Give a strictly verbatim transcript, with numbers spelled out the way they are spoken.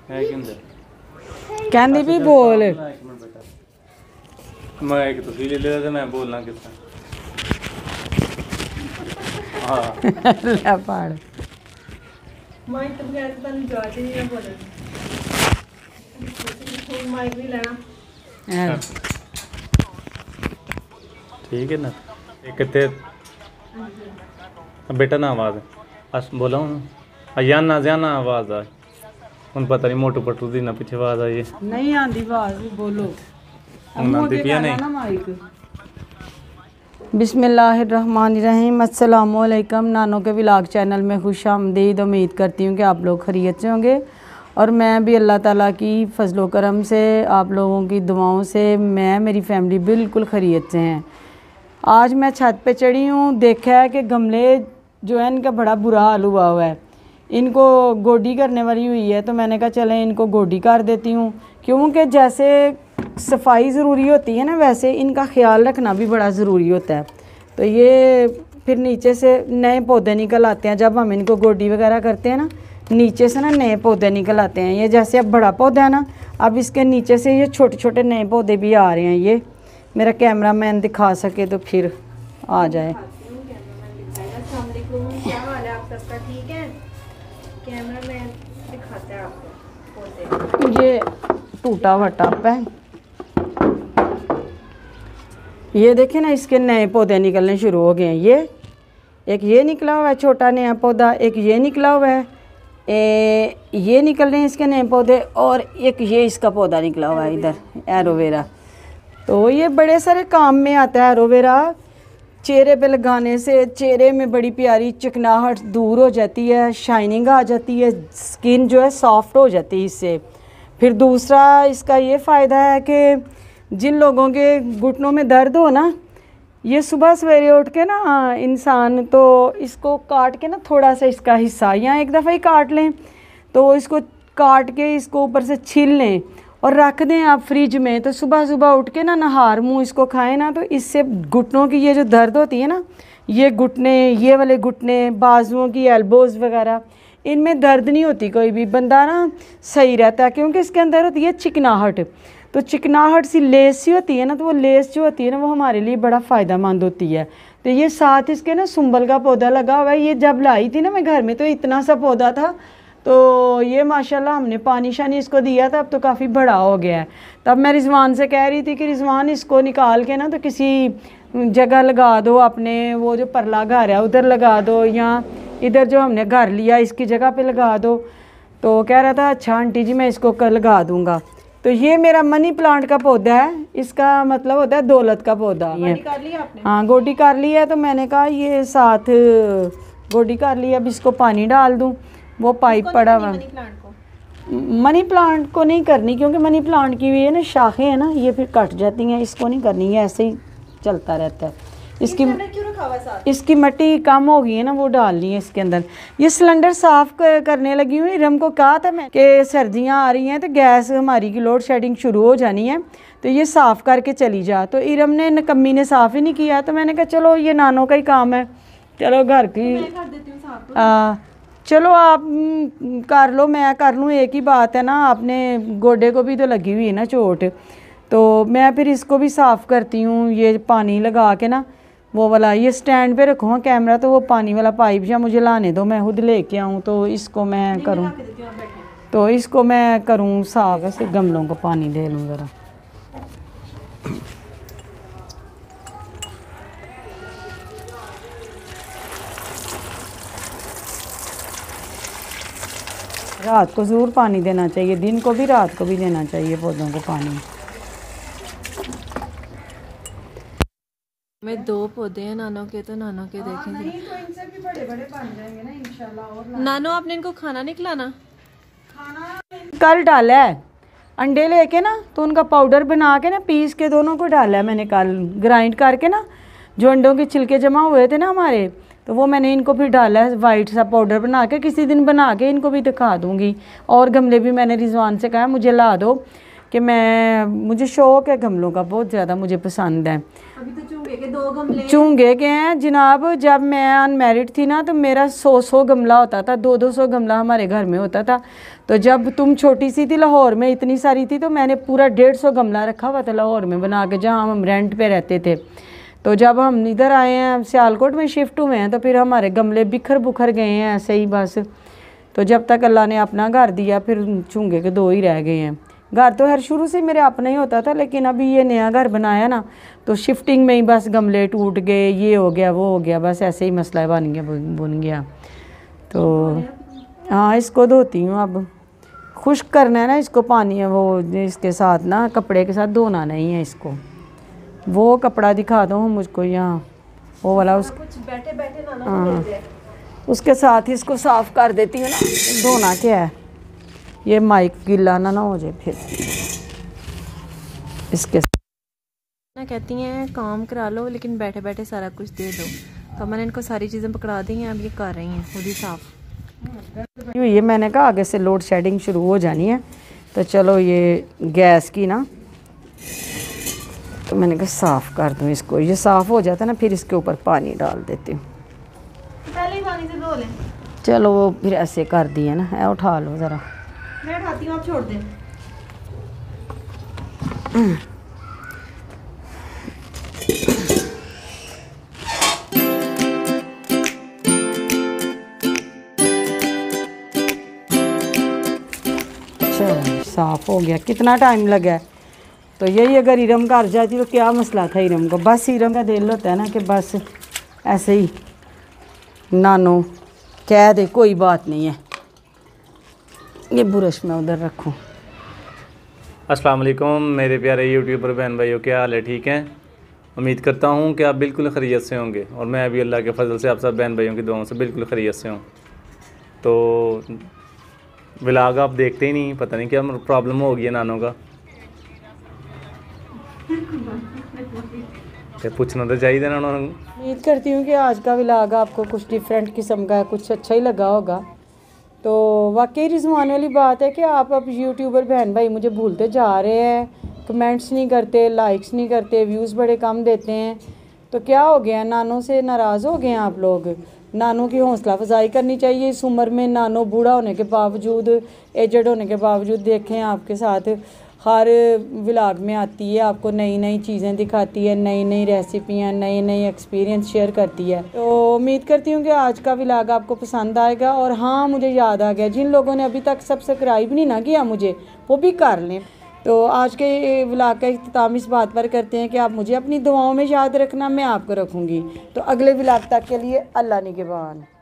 है कि ਹੁੰਦਾ कहंदी भी बोल मैं एक ਤੁਸੀਂ ਲੈ ਲਿਆ ਤੇ ਮੈਂ ਬੋਲਣਾ ਕਿੱਦਾਂ ਹਾਂ ਲੈ ਪੜ ਮਾਈਕ ਤੋਂ ਬਗੈਰ ਤਾਂ ਨਹੀਂ ਜਾਦੇ ਨਹੀਂ ਬੋਲਣਾ ਮਾਈਕ ਵੀ ਲੈਣਾ ठीक है ना एक ते बेटा ना आवाज़ अस बोला हूँ अजाना जाना आवाज़ आ ਹੁਣ पता नहीं मोटू पटू दी ना पीछे आवाज़ आई है नहीं आंदी आवाज़ बोलो ਹੁਣ ਆਂਦੀ ਪਈ ਨਹੀਂ बिस्मिल्लाहिर्रहमानिर्रहीम अस्सलाम वालेकुम। नानो के व्लॉग चैनल में खुश आमदीद। उम्मीद करती हूँ कि आप लोग खैरियत से होंगे और मैं भी अल्लाह ताला की फजलो करम से आप लोगों की दुआओं से मैं मेरी फैमिली बिल्कुल खैरियत से हैं। आज मैं छत पे चढ़ी हूँ, देखा है कि गमले जो है इनका बड़ा बुरा हाल हुआ हुआ है, इनको गोडी करने वाली हुई है। तो मैंने कहा चलें इनको गोडी कर देती हूँ, क्योंकि जैसे सफाई ज़रूरी होती है ना वैसे इनका ख्याल रखना भी बड़ा ज़रूरी होता है। तो ये फिर नीचे से नए पौधे निकल आते हैं जब हम इनको गोडी वगैरह करते हैं ना, नीचे से ना नए पौधे निकल आते हैं। ये जैसे अब बड़ा पौधा है ना, अब इसके नीचे से ये छोटे छोटे नए पौधे भी आ रहे हैं। ये मेरा कैमरा मैन दिखा सके तो फिर आ जाए। क्या हाल है आप सबका? ठीक है, कैमरा मैन दिखाता है आपको। ये टूटा हुआ टप है, ये देखें ना इसके नए पौधे निकलने शुरू हो गए हैं। ये एक ये निकला हुआ है छोटा नया पौधा, एक ये निकला हुआ है, ए, ये निकल रहे हैं इसके नए पौधे, और एक ये इसका पौधा निकला हुआ है इधर एलोवेरा। तो ये बड़े सारे काम में आता है एलोवेरा। चेहरे पे लगाने से चेहरे में बड़ी प्यारी चिकनाहट दूर हो जाती है, शाइनिंग आ जाती है, स्किन जो है सॉफ्ट हो जाती है इससे। फिर दूसरा इसका ये फ़ायदा है कि जिन लोगों के घुटनों में दर्द हो ना, ये सुबह सवेरे उठ के ना इंसान तो इसको काट के ना थोड़ा सा इसका हिस्सा या एक दफ़ा ही काट लें, तो इसको काट के इसको ऊपर से छील लें और रख दें आप फ्रिज में। तो सुबह सुबह उठ के ना नहार मुँह इसको खाएं ना, तो इससे घुटनों की ये जो दर्द होती है ना, ये घुटने, ये वाले घुटने, बाजुओं की एल्बोज़ वगैरह, इनमें दर्द नहीं होती, कोई भी बंदा ना सही रहता है, क्योंकि इसके अंदर होती है चिकनाहट। तो चिकनाहट सी लेस सी होती है ना, तो वो लेस जो होती है ना वो हमारे लिए बड़ा फ़ायदा मंद होती है। तो ये साथ इसके ना सुंबल का पौधा लगा हुआ है। ये जब लाई थी ना मैं घर में तो इतना सा पौधा था, तो ये माशाल्लाह हमने पानी शानी इसको दिया था, अब तो काफ़ी बड़ा हो गया है। तब मैं रिजवान से कह रही थी कि रिजवान इसको निकाल के ना तो किसी जगह लगा दो, अपने वो जो परला घर है उधर लगा दो, या इधर जो हमने घर लिया इसकी जगह पे लगा दो। तो कह रहा था अच्छा आंटी जी मैं इसको कल लगा दूँगा। तो ये मेरा मनी प्लांट का पौधा है, इसका मतलब होता है दौलत का पौधा। गोडी कर लिया आपने? हाँ गोडी कर ली है। तो मैंने कहा ये साथ गोडी कर ली, अब इसको पानी डाल दूँ। वो पाइप पड़ा हुआ, मनी प्लांट को मनी प्लांट को नहीं करनी, क्योंकि मनी प्लांट की ये ना शाखें हैं ना ये फिर कट जाती हैं, इसको नहीं करनी है, ऐसे ही चलता रहता है। इसकी क्यों रखा हुआ साथ? इसकी मिट्टी कम हो गई है ना, वो डालनी है इसके अंदर। ये सिलेंडर साफ़ करने लगी हूँ। इरम को कहा था मैं कि सर्दियाँ आ रही हैं तो गैस हमारी की लोड शेडिंग शुरू हो जानी है, तो ये साफ़ करके चली जा। तो इरम ने नकम्मी ने साफ़ ही नहीं किया, तो मैंने कहा चलो ये नानों का ही काम है, चलो घर की कर देती हूँ साथ। आ, चलो आप कर लो, मैं कर लूँ, एक ही बात है ना। आपने गोडे को भी तो लगी हुई है ना चोट, तो मैं फिर इसको भी साफ़ करती हूँ। ये पानी लगा के ना वो वाला ये स्टैंड पे रखो कैमरा, तो वो पानी वाला पाइप या मुझे लाने दो, मैं खुद लेके आऊँ, तो इसको मैं करूँ, तो इसको मैं करूँ साफ, ऐसे गमलों को पानी दे लूँ ज़रा। रात को ज़रूर पानी देना चाहिए, दिन को भी रात को भी देना चाहिए पौधों को पानी। में दो पौधे हैं नानो के, तो नानो के देखेंगे। नहीं तो इनसे भी बड़े बड़े बन जाएंगे ना इंशाल्लाह। और नानो आपने इनको खाना नहीं खिलाना? खाना कल डाला है, अंडे लेके ना तो उनका पाउडर बना के ना पीस के दोनों को डाला है मैंने कल, ग्राइंड करके ना जो अंडों के छिलके जमा हुए थे ना हमारे, तो वो मैंने इनको फिर डाला है वाइट सा पाउडर बना के। किसी दिन बना के इनको भी दिखा दूँगी। और गमले भी मैंने रिजवान से कहा मुझे ला दो, कि मैं मुझे शौक़ है गमलों का, बहुत ज़्यादा मुझे पसंद है। अभी तो चूंगे के दो गमले चूंगे के हैं जनाब। जब मैं अनमेरिड थी ना तो मेरा सौ सौ गमला होता था, दो दो सौ गमला हमारे घर में होता था। तो जब तुम छोटी सी थी लाहौर में इतनी सारी थी, तो मैंने पूरा डेढ़ सौ गमला रखा हुआ था लाहौर में बना के, जहाँ हम रेंट पे रहते थे। तो जब हम इधर आए हैं सियालकोट में शिफ्ट हुए हैं तो फिर हमारे गमले बिखर बुखर गए हैं ऐसे ही बस। तो जब तक अल्लाह ने अपना घर दिया फिर चूंगे के दो ही रह गए हैं। घर तो हर शुरू से मेरे अपना ही होता था, लेकिन अभी ये नया घर बनाया ना तो शिफ्टिंग में ही बस गमले टूट गए, ये हो गया वो हो गया, बस ऐसे ही मसला बन गया बुन गया। तो हाँ इसको धोती हूँ अब, खुश्क करना है ना इसको, पानी है वो इसके साथ ना, कपड़े के साथ धोना नहीं है इसको। वो कपड़ा दिखा दो मुझको यहाँ, वो वाला उस कुछ बैठे बैठे ना ना हाँ मिल जाए। उसके साथ ही इसको साफ़ कर देती हूँ ना। धोना क्या है, ये माइक गिला ना ना हो जाए फिर इसके ना कहती हैं काम करा लो लेकिन बैठे बैठे सारा कुछ दे दो, तो मैंने इनको सारी चीज़ें पकड़ा दी हैं, अब ये कर रही हैं खुद ही साफ़। ये मैंने कहा आगे से लोड शेडिंग शुरू हो जानी है, तो चलो ये गैस की ना, तो मैंने कहा साफ़ कर दूँ इसको। ये साफ़ हो जाता है ना फिर इसके ऊपर पानी डाल देती हूँ। पहले ही पानी से धो लें। चलो वो फिर ऐसे कर दिए ना, है उठा लो ज़रा। मैं उठाती हूँ, आप छोड़ दें। चलो साफ़ हो गया। कितना टाइम लगा है, तो यही अगर इरम घर जाती तो क्या मसला था इरम को। बस इरम का दिल होता है ना कि बस ऐसे ही नानो कह दे कोई बात नहीं है। ये बुरश में उधर रखूँ। अस्सलाम वालेकुम मेरे प्यारे यूट्यूबर बहन भाइयों, क्या हाल है? ठीक हैं? उम्मीद करता हूँ कि आप बिल्कुल खैरियत से होंगे, और मैं अभी अल्लाह के फजल से आप सब बहन भाइयों की दुआओं से बिल्कुल खैरियत से हूँ। तो व्लॉग आप देखते ही नहीं, पता नहीं क्या प्रॉब्लम हो गई है नानों का। क्या पूछना तो चाहिए ना उन्होंने। उम्मीद करती हूँ कि आज का व्लॉग आपको कुछ डिफरेंट किस्म का है, कुछ अच्छा ही लगा होगा। तो वाकई रिजवान वाली बात है कि आप अब यूट्यूबर बहन भाई मुझे भूलते जा रहे हैं, कमेंट्स नहीं करते, लाइक्स नहीं करते, व्यूज़ बड़े कम देते हैं। तो क्या हो गया, नानों से नाराज़ हो गए हैं आप लोग? नानों की हौसला अफजाई करनी चाहिए इस उम्र में। नानों बूढ़ा होने के बावजूद, एजड होने के बावजूद देखें आपके साथ हर व्लॉग में आती है, आपको नई नई चीज़ें दिखाती है, नई नई रेसिपियाँ, नए नए एक्सपीरियंस शेयर करती है। तो उम्मीद करती हूँ कि आज का व्लॉग आपको पसंद आएगा। और हाँ मुझे याद आ गया, जिन लोगों ने अभी तक सब्सक्राइब नहीं ना किया मुझे, वो भी कर लें। तो आज के व्लॉग का इख्तिताम इस बात पर करते हैं कि आप मुझे अपनी दुआओं में याद रखना, मैं आपको रखूँगी। तो अगले व्लॉग तक के लिए अल्लाह निगहबान।